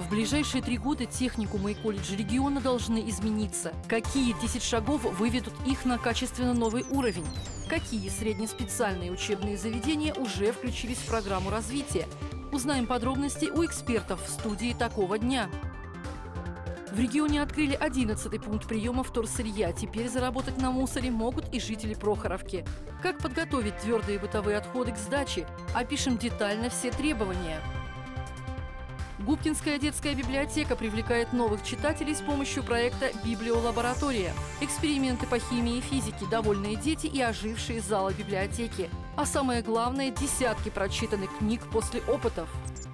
В ближайшие 3 года техникумы и колледжи региона должны измениться. Какие 10 шагов выведут их на качественно новый уровень? Какие среднеспециальные учебные заведения уже включились в программу развития? Узнаем подробности у экспертов в студии «Такого дня». В регионе открыли 11-й пункт приема вторсырья. Теперь заработать на мусоре могут и жители Прохоровки. Как подготовить твердые бытовые отходы к сдаче? Опишем детально все требования. Губкинская детская библиотека привлекает новых читателей с помощью проекта «Библиолаборатория». Эксперименты по химии и физике, довольные дети и ожившие залы библиотеки. А самое главное – десятки прочитанных книг после опытов.